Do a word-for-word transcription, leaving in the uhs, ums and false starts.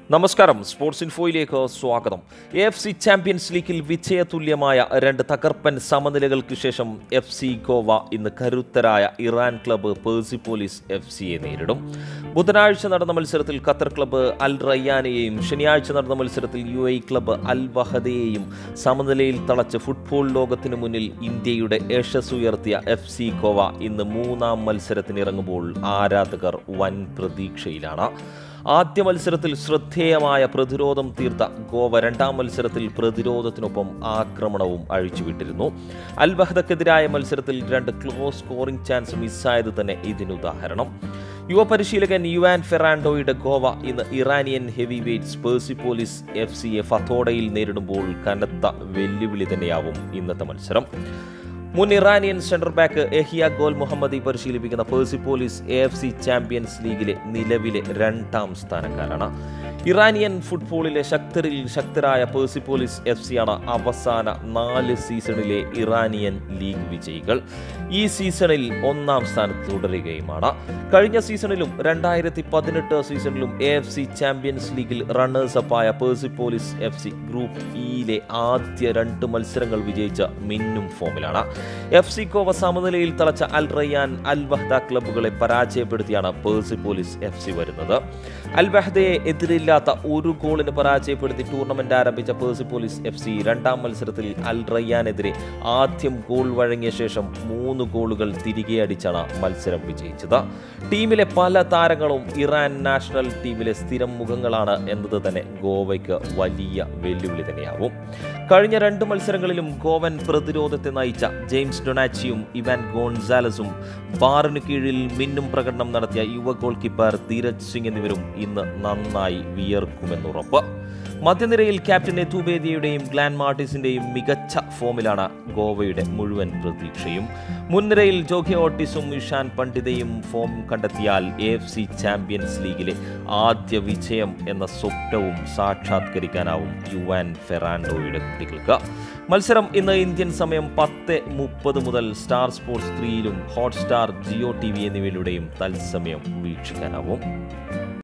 നമസ്കാരം, സ്പോർട്സ് ഇൻഫോയിലേക്ക് സ്വാഗതം. A F C champions ലീഗിൽ വിജയതുല്യമായ രണ്ട് തകർപ്പൻ സമനിലകൾക്ക് ശേഷം എഫ് സി ഗോവ ഇന്ന് കരുത്തരായ ഇറാൻ ക്ലബ്ബ് പെർസിപോലിസ് എഫ് സിയെ നേരിടും. ബുധനാഴ്ച നടന്ന മത്സരത്തിൽ ഖത്തർ ക്ലബ്ബ് അൽ-റയ്യാനെയും ശനിയാഴ്ച നടന്ന മത്സരത്തിൽ യു എ ക്ലബ്ബ് അൽ വഹദയെയും സമനിലയിൽ തളച്ച് ഫുട്ബോൾ ലോകത്തിനു മുന്നിൽ ഇന്ത്യയുടെ യശസ് ഉയർത്തിയ എഫ് സി ഗോവ ഇന്ന് മൂന്നാം മത്സരത്തിനിറങ്ങുമ്പോൾ ആരാധകർ വൻ പ്രതീക്ഷയിലാണ്. ആദ്യ മത്സരത്തിൽ ശ്രദ്ധേയമായ പ്രതിരോധം തീർത്ത ഗോവ രണ്ടാം മത്സരത്തിൽ പ്രതിരോധത്തിനൊപ്പം ആക്രമണവും അഴിച്ചുവിട്ടിരുന്നു. അൽ വഹദക്കെതിരായ മത്സരത്തിൽ രണ്ട് ക്ലോസ് സ്കോറിംഗ് ചാൻസ് മിസ്സായത് തന്നെ ഇതിനുദാഹരണം. യുവ പരിശീലകൻ യുവാൻ ഫെറാൻഡോയുടെ ഗോവ ഇന്ന് Iranian heavy weights Persepolis F സിയെ ഫത്തോഡയിൽ നേരിടുമ്പോൾ കനത്ത വെല്ലുവിളി തന്നെയാവും ഇന്നത്തെ മത്സരം. മുൻ Iranian central back Yahya Gol Mohammadi പരിശീലിപ്പിക്കുന്ന Persepolis A F C champions ലീഗിലെ നിലവിലെ രണ്ടാം സ്ഥാനക്കാരാണ്. ഇറാനിയൻ ഫുട്ബോളിലെ ശക്തരിൽ ശക്തരായ പെർസിപോലിസ് എഫ് സിയാണ് അവസാന നാല് സീസണിലെ ഇറാനിയൻ ലീഗ് വിജയികൾ. ഈ സീസണിൽ ഒന്നാം സ്ഥാനത്ത് തുടരുകയുമാണ്. കഴിഞ്ഞ സീസണിലും രണ്ടായിരത്തി പതിനെട്ട് സീസണിലും A F C champions runners റണ്ണേഴ്സ് അപ്പായ പെർസിപോലിസ് എഫ് സി ഗ്രൂപ്പ് ഇയിലെ ആദ്യ രണ്ട് മത്സരങ്ങൾ വിജയിച്ച മിന്നും ഫോമിലാണ്. എഫ് സി ഗോവ സമനിലയിൽ തളച്ച അൽ റയ്യാൻ അൽ വഹ്ദ ക്ലബ്ബുകളെ പരാജയപ്പെടുത്തിയാണ് പെർസിപോലിസ് എഫ് സി വരുന്നത്. അൽ വഹ്ദയെ എതിരില്ലാത്ത ഒരു ഗോളിന് പരാജയപ്പെടുത്തി ടൂർണമെന്റ് ആരംഭിച്ച പെർസിപോലിസ് എഫ് സി രണ്ടാം മത്സരത്തിൽ അൽ റയ്യാനെതിരെ ആദ്യം ഗോൾ വഴങ്ങിയ ശേഷം മൂന്ന് ഗോളുകൾ തിരികെ അടിച്ചാണ് മത്സരം വിജയിച്ചത്. ടീമിലെ പല താരങ്ങളും ഇറാൻ നാഷണൽ ടീമിലെ സ്ഥിരം മുഖങ്ങളാണ് എന്നത് തന്നെ ഗോവയ്ക്ക് വലിയ വെല്ലുവിളി തന്നെയാവും. കഴിഞ്ഞ രണ്ട് മത്സരങ്ങളിലും ഗോവൻ പ്രതിരോധത്തെ നയിച്ച ജെയിംസ് ഡൊണാച്ചിയും ഇവാൻ ഗോൺസാലസും ബാറിനു കീഴിൽ മിന്നും പ്രകടനം നടത്തിയ യുവ ഗോൾ കീപ്പർ ധീരജ് സിംഗ് എന്നിവരും ഇന്ന് നന്നായി വിയർക്കുമെന്നുറപ്പ്. മധ്യനിരയിൽ ക്യാപ്റ്റൻ എത്തുബേദിയുടെയും ഗ്ലാൻ മാർട്ടിസിന്റെയും മികച്ച ഫോമിലാണ് ഗോവയുടെ മുഴുവൻ പ്രതീക്ഷയും. മുൻനിരയിൽ ജോഖെ ഓട്ടിസും ഇഷാൻ പണ്ഡിതയും ഫോം കണ്ടെത്തിയാൽ എ എഫ് സി ചാമ്പ്യൻസ് ലീഗിലെ ആദ്യ വിജയം എന്ന സ്വപ്നവും സാക്ഷാത്കരിക്കാനാവും യുവാൻ ഫെറാൻഡോയുടെ കുട്ടികൾക്ക്. മത്സരം ഇന്ന് ഇന്ത്യൻ സമയം പത്ത് മുപ്പത് മുതൽ സ്റ്റാർ സ്പോർട്സ് ത്രീയിലും ഹോട്ട്സ്റ്റാർ ജിയോ ടി വി എന്നിവയിലൂടെയും തത്സമയം വീക്ഷിക്കാനാവും.